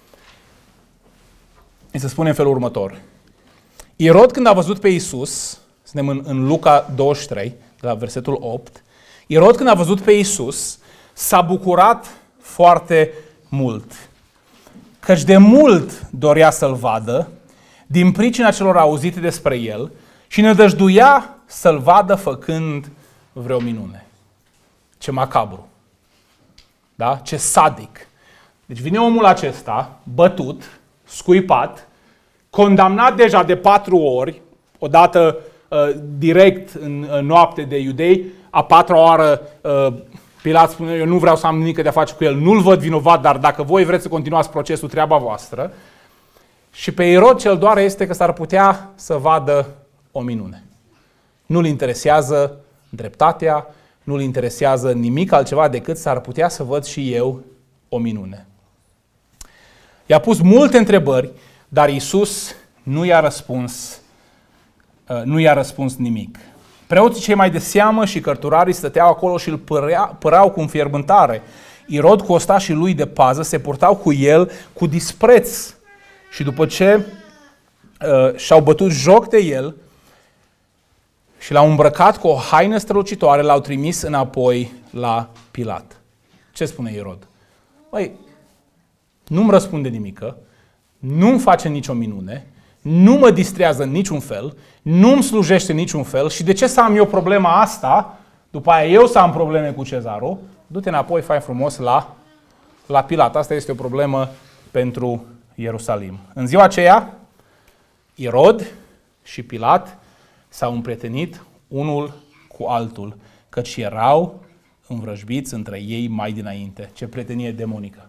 Și se spune în felul următor. Irod, când a văzut pe Iisus, suntem în, în Luca douăzeci și trei, de la versetul opt, Irod, când a văzut pe Iisus, s-a bucurat foarte mult. Căci de mult dorea să-l vadă, din pricina celor auzite despre el, și nădăjduia să-l vadă făcând vreo minune. Ce macabru. Da? Ce sadic. Deci vine omul acesta, bătut, scuipat, condamnat deja de patru ori, odată uh, direct în, în noapte de iudei, a patra oară uh, Pilat spune, eu nu vreau să am nimic de a face cu el, nu-l văd vinovat, dar dacă voi vreți să continuați procesul, treaba voastră. Și pe Irod cel doare este că s-ar putea să vadă o minune. Nu-l interesează dreptatea, nu-l interesează nimic altceva decât s-ar putea să văd și eu o minune. I-a pus multe întrebări, dar Iisus nu i-a răspuns, nu i-a răspuns nimic. Preoții cei mai de seamă și cărturarii stăteau acolo și îl părea, păreau cu înfierbântare. Irod cu ostașii lui de pază se purtau cu el cu dispreț. Și după ce uh, și-au bătut joc de el și l-au îmbrăcat cu o haină strălucitoare, l-au trimis înapoi la Pilat. Ce spune Irod? Băi, nu-mi răspunde nimică, nu-mi face nicio minune, nu mă distrează în niciun fel, nu-mi slujește în niciun fel și de ce să am eu problema asta, după aia eu să am probleme cu cezarul, du-te înapoi, fai frumos la, la Pilat. Asta este o problemă pentru Ierusalim. În ziua aceea, Irod și Pilat s-au împrietenit unul cu altul, căci erau învrăjbiți între ei mai dinainte. Ce prietenie demonică!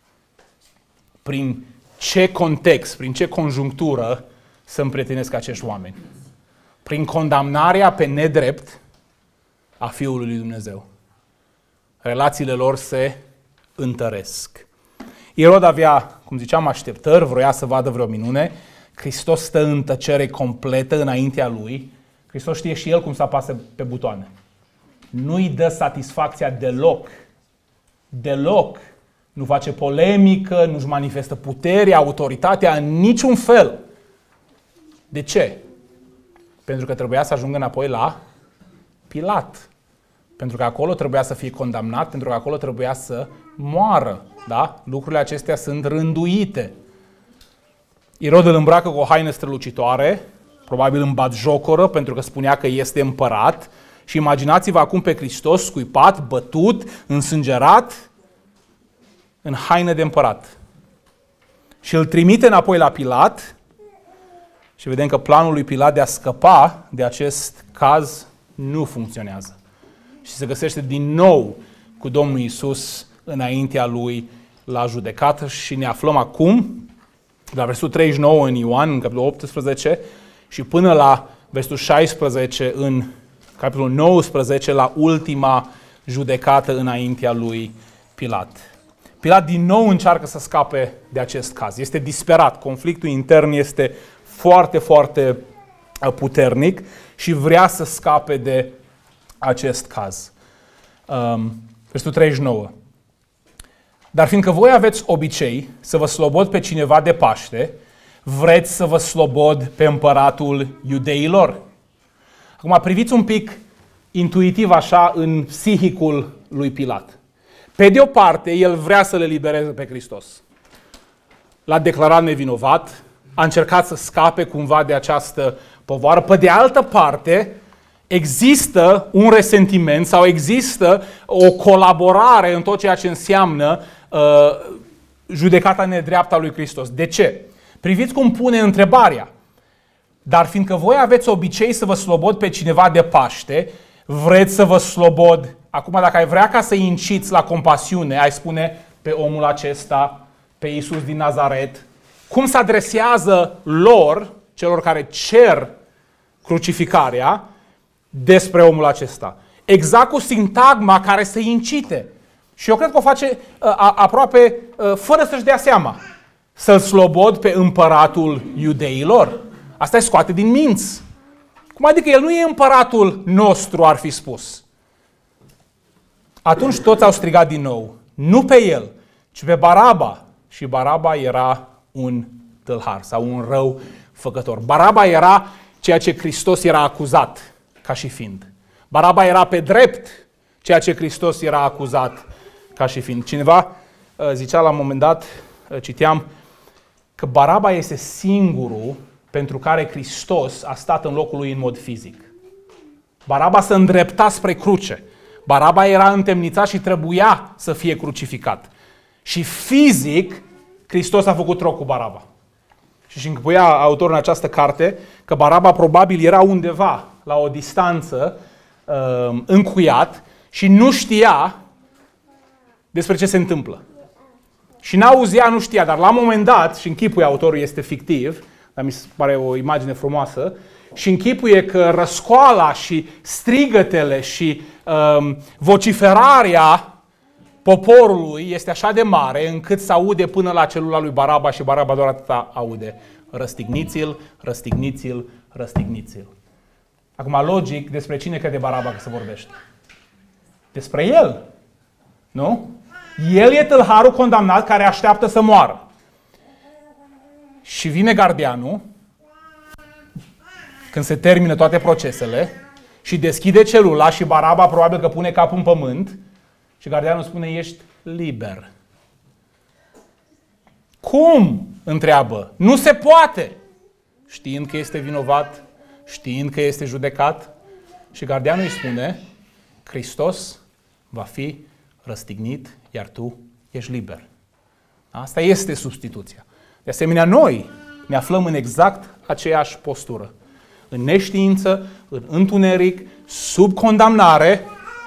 Prin ce context, prin ce conjunctură să împrietenesc acești oameni? Prin condamnarea pe nedrept a Fiului lui Dumnezeu. Relațiile lor se întăresc. Irod avea, cum ziceam, așteptări, vroia să vadă vreo minune. Hristos stă în tăcere completă înaintea lui. Hristos știe și el cum să apase pe butoane. Nu-i dă satisfacția deloc. Deloc. Nu face polemică, nu-și manifestă puterea, autoritatea în niciun fel. De ce? Pentru că trebuia să ajungă înapoi la Pilat. Pentru că acolo trebuia să fie condamnat, pentru că acolo trebuia să moară. Da? Lucrurile acestea sunt rânduite. Irod îl îmbracă cu o haină strălucitoare, probabil în batjocoră, pentru că spunea că este împărat. Și imaginați-vă acum pe Hristos scuipat, bătut, însângerat, în haină de împărat. Și îl trimite înapoi la Pilat și vedem că planul lui Pilat de a scăpa de acest caz nu funcționează. Și se găsește din nou cu Domnul Iisus înaintea lui la judecată și ne aflăm acum la versetul treizeci și nouă în Ioan, în capitolul optsprezece, și până la versetul șaisprezece în capitolul nouăsprezece, la ultima judecată înaintea lui Pilat. Pilat din nou încearcă să scape de acest caz. Este disperat. Conflictul intern este foarte, foarte puternic și vrea să scape de acest caz. Um, versetul treizeci și nouă. Dar fiindcă voi aveți obicei să vă slobod pe cineva de Paște, vreți să vă slobod pe împăratul iudeilor? Acum priviți un pic intuitiv așa în psihicul lui Pilat. Pe de o parte, el vrea să le libereze pe Hristos. L-a declarat nevinovat, a încercat să scape cumva de această povară. Pe de altă parte, există un resentiment sau există o colaborare în tot ceea ce înseamnă uh, judecata nedreaptă a lui Hristos. De ce? Priviți cum pune întrebarea. Dar fiindcă voi aveți obicei să vă slobod pe cineva de Paște, vreți să vă slobod. Acum, dacă ai vrea ca să inciți la compasiune, ai spune pe omul acesta, pe Iisus din Nazaret, cum se adresează lor, celor care cer crucificarea, despre omul acesta. Exact cu sintagma care să incite. Și eu cred că o face a, aproape a, fără să-și dea seama. Să-l slobod pe împăratul iudeilor. Asta e scoate din minți. Cum adică el nu e împăratul nostru, ar fi spus. Atunci toți au strigat din nou. Nu pe el, ci pe Baraba. Și Baraba era un tâlhar sau un rău făcător. Baraba era ceea ce Hristos era acuzat ca și fiind. Baraba era pe drept ceea ce Hristos era acuzat ca și fiind. Cineva zicea la un moment dat, citeam, că Baraba este singurul pentru care Hristos a stat în locul lui în mod fizic. Baraba se îndrepta spre cruce. Baraba era întemnițat și trebuia să fie crucificat. Și fizic, Hristos a făcut troc cu Baraba. Și își închipuia autorul în această carte că Baraba probabil era undeva la o distanță uh, încuiat și nu știa despre ce se întâmplă. Și n-auzea, nu știa, dar la un moment dat, și închipuie, autorul este fictiv, dar mi se pare o imagine frumoasă, și închipuie că răscoala și strigătele și um, vociferarea poporului este așa de mare încât se aude până la celula lui Baraba și Baraba doar atâta aude. Răstigniți-l, răstigniți-l, răstigniți-l. Acum, logic, despre cine crede Baraba că se vorbește? Despre el. Nu? El e tâlharul condamnat care așteaptă să moară. Și vine gardianul, când se termină toate procesele, și deschide celula și Baraba probabil că pune capul în pământ și gardianul spune, ești liber. Cum? Întreabă. Nu se poate! Știind că este vinovat, știind că este judecat, și gardianul îi spune, Hristos va fi răstignit, iar tu ești liber. Asta este substituția. De asemenea, noi ne aflăm în exact aceeași postură. În neștiință, în întuneric, sub condamnare,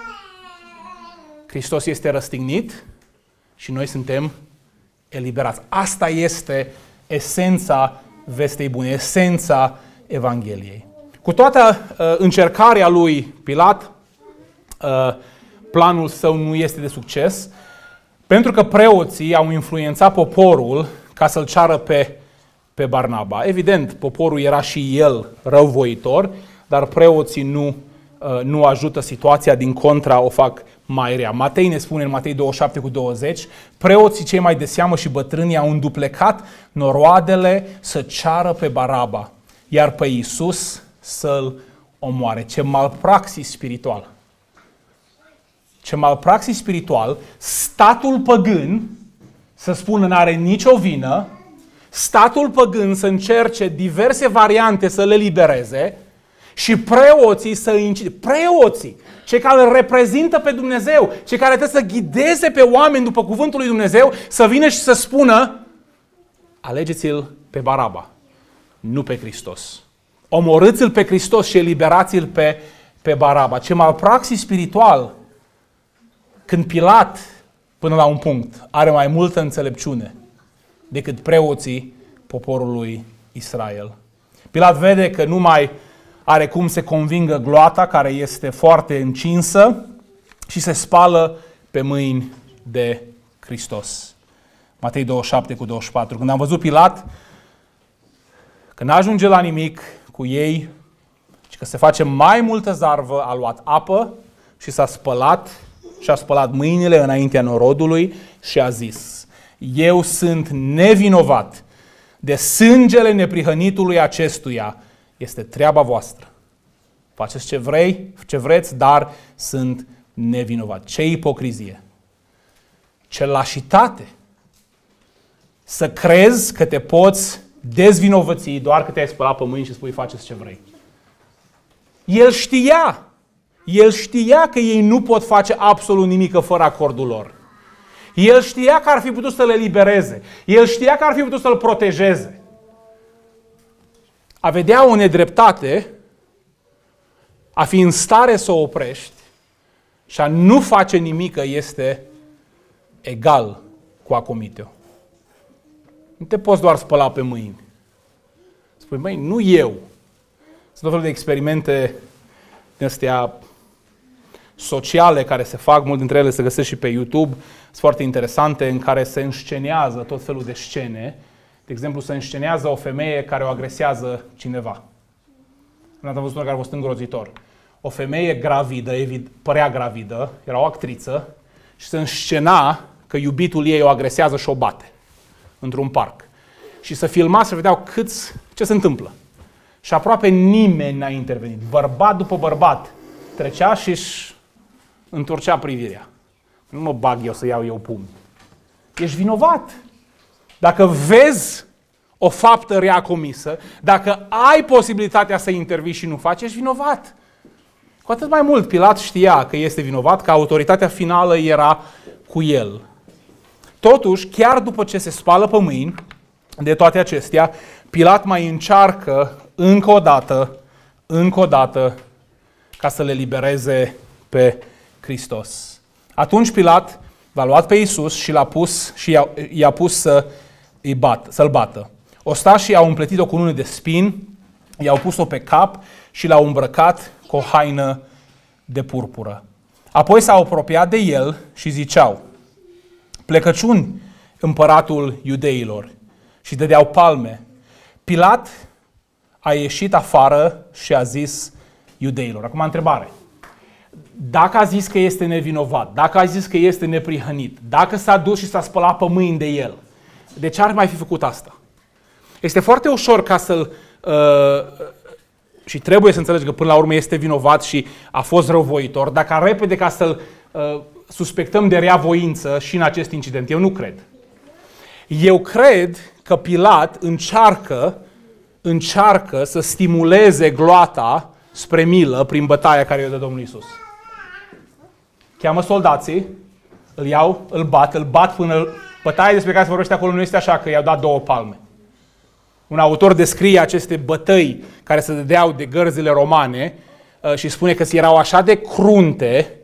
Hristos este răstignit și noi suntem eliberați. Asta este esența vestei bune, esența Evangheliei. Cu toată uh, încercarea lui Pilat, uh, planul său nu este de succes, pentru că preoții au influențat poporul ca să-l ceară pe, pe Barnaba. Evident, poporul era și el răuvoitor, dar preoții nu, uh, nu ajută situația, din contra o fac mai rea. Matei ne spune în Matei douăzeci și șapte cu douăzeci, preoții cei mai de seamă și bătrânii au înduplecat noroadele să ceară pe Baraba, iar pe Iisus să-l omoare. Ce malpraxis spiritual! Ce malpraxis spiritual, statul păgân să spună n-are nicio vină, statul păgân să încerce diverse variante să le libereze și preoții să incite. Preoții, cei care îl reprezintă pe Dumnezeu, cei care trebuie să ghideze pe oameni după cuvântul lui Dumnezeu, să vină și să spună, alegeți-l pe Baraba, nu pe Hristos. Omorâți-l pe Hristos și eliberați-l pe, pe Baraba. Ce malpraxis spiritual! Când Pilat, până la un punct, are mai multă înțelepciune decât preoții poporului Israel. Pilat vede că nu mai are cum să convingă gloata care este foarte încinsă și se spală pe mâini de Hristos. Matei douăzeci și șapte cu douăzeci și patru. Când am văzut Pilat că n-ajunge la nimic cu ei, ci că se face mai multă zarvă, a luat apă și s-a spălat și-a spălat mâinile înaintea norodului și a zis, eu sunt nevinovat de sângele neprihănitului acestuia, este treaba voastră. Faceți ce vrei, ce vreți, dar sunt nevinovat. Ce ipocrizie! Ce lașitate! Să crezi că te poți dezvinovăți doar că te-ai spălat pe mâini și spui faceți ce vrei. El știa! El știa că ei nu pot face absolut nimic fără acordul lor. El știa că ar fi putut să le libereze. El știa că ar fi putut să-l protejeze. A vedea o nedreptate, a fi în stare să o oprești și a nu face nimic este egal cu a comite-o. Nu te poți doar spăla pe mâini. Spui, măi, nu eu. Sunt tot felul de experimente din astea sociale care se fac, mult dintre ele se găsesc și pe YouTube, sunt foarte interesante, în care se înscenează tot felul de scene. De exemplu, se înscenează o femeie care o agresează cineva. Am văzut unul care a fost îngrozitor. O femeie gravidă, evid, părea gravidă, era o actriță și se înscena că iubitul ei o agresează și o bate într-un parc. Și să filma, să vedeau câți, ce se întâmplă. Și aproape nimeni n-a intervenit. Bărbat după bărbat trecea și își întorcea privirea. Nu mă bag eu să iau eu pumni. Ești vinovat. Dacă vezi o faptă rea comisă, dacă ai posibilitatea să intervii și nu faci, ești vinovat. Cu atât mai mult, Pilat știa că este vinovat, că autoritatea finală era cu el. Totuși, chiar după ce se spală pe mâini de toate acestea, Pilat mai încearcă încă o dată, încă o dată, ca să le libereze pe Hristos. Atunci Pilat l-a luat pe Iisus și l-a pus și i-a, i-a pus să îi bat, să-l bată. Ostașii au împletit-o cu unul de spin, i-au pus-o pe cap și l-au îmbrăcat cu o haină de purpură. Apoi s-au apropiat de el și ziceau, plecăciuni împăratul iudeilor, și dădeau palme. Pilat a ieșit afară și a zis iudeilor. Acum întrebare. Dacă a zis că este nevinovat, dacă a zis că este neprihănit, dacă s-a dus și s-a spălat pe mâini de el, de ce ar mai fi făcut asta? Este foarte ușor ca să-l... Uh, și trebuie să înțelegi că până la urmă este vinovat și a fost răuvoitor, dacă repede ca să-l uh, suspectăm de rea voință și în acest incident. Eu nu cred. Eu cred că Pilat încearcă, încearcă să stimuleze gloata spre milă prin bătaia care o dă Domnul Iisus. Cheamă soldații, îl iau, îl bat, îl bat până... Bătaia despre care se vorbește acolo nu este așa că i-au dat două palme. Un autor descrie aceste bătăi care se dădeau de gărzile romane și spune că erau așa de crunte